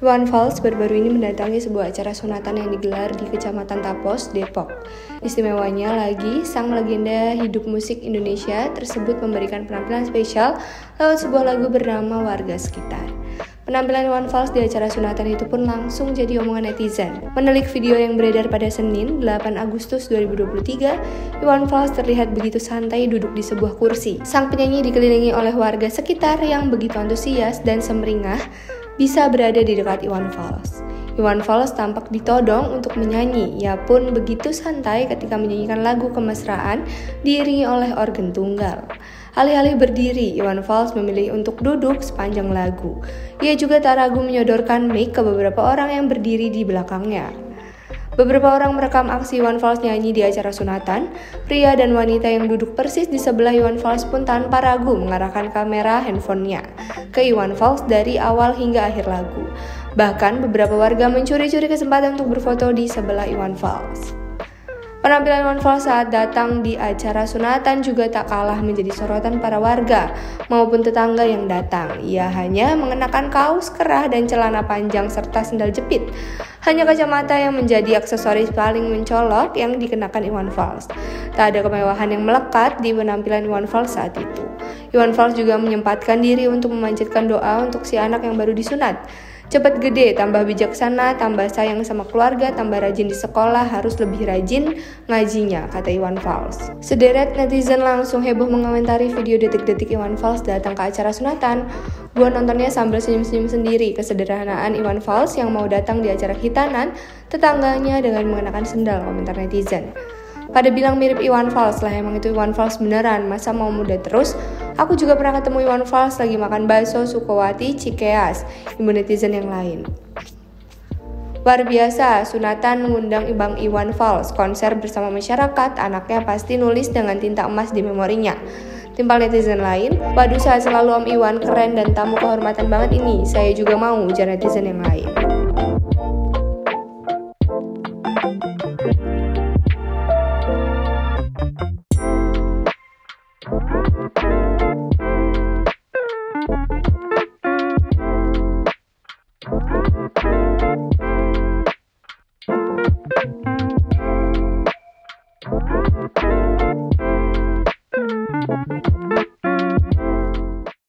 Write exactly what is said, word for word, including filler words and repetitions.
Iwan Fals baru-baru ini mendatangi sebuah acara sunatan yang digelar di Kecamatan Tapos, Depok. Istimewanya lagi, sang legenda hidup musik Indonesia tersebut memberikan penampilan spesial lewat sebuah lagu bernama Warga Sekitar. Penampilan Iwan Fals di acara sunatan itu pun langsung jadi omongan netizen. Menelik video yang beredar pada Senin, delapan Agustus dua ribu dua puluh tiga, Iwan Fals terlihat begitu santai duduk di sebuah kursi. Sang penyanyi dikelilingi oleh warga sekitar yang begitu antusias dan semeringah bisa berada di dekat Iwan Fals. Iwan Fals tampak ditodong untuk menyanyi. Ia pun begitu santai ketika menyanyikan lagu kemesraan diiringi oleh organ tunggal. Alih-alih berdiri, Iwan Fals memilih untuk duduk sepanjang lagu. Ia juga tak ragu menyodorkan mic ke beberapa orang yang berdiri di belakangnya. Beberapa orang merekam aksi Iwan Fals nyanyi di acara sunatan. Pria dan wanita yang duduk persis di sebelah Iwan Fals pun tanpa ragu mengarahkan kamera handphonenya ke Iwan Fals dari awal hingga akhir lagu. Bahkan beberapa warga mencuri-curi kesempatan untuk berfoto di sebelah Iwan Fals. Penampilan Iwan Fals saat datang di acara sunatan juga tak kalah menjadi sorotan para warga maupun tetangga yang datang. Ia hanya mengenakan kaos kerah dan celana panjang serta sendal jepit. Hanya kacamata yang menjadi aksesoris paling mencolok yang dikenakan Iwan Fals. Tak ada kemewahan yang melekat di penampilan Iwan Fals saat itu. Iwan Fals juga menyempatkan diri untuk memanjatkan doa untuk si anak yang baru disunat. Cepat gede, tambah bijaksana, tambah sayang sama keluarga, tambah rajin di sekolah, harus lebih rajin ngajinya, kata Iwan Fals. Sederet netizen langsung heboh mengomentari video detik-detik Iwan Fals datang ke acara sunatan. Gua nontonnya sambil senyum-senyum sendiri kesederhanaan Iwan Fals yang mau datang di acara khitanan tetangganya dengan mengenakan sendal, komentar netizen. Pada bilang mirip Iwan Fals lah, emang itu Iwan Fals beneran, masa mau muda terus? Aku juga pernah ketemu Iwan Fals lagi makan bakso Sukowati Cikeas, ibu netizen yang lain. Luar biasa, sunatan mengundang Bang Iwan Fals, konser bersama masyarakat, anaknya pasti nulis dengan tinta emas di memorinya. Timpal netizen lain, waduh sehat selalu Om Iwan, keren dan tamu kehormatan banget ini, saya juga mau, ujar netizen yang lain.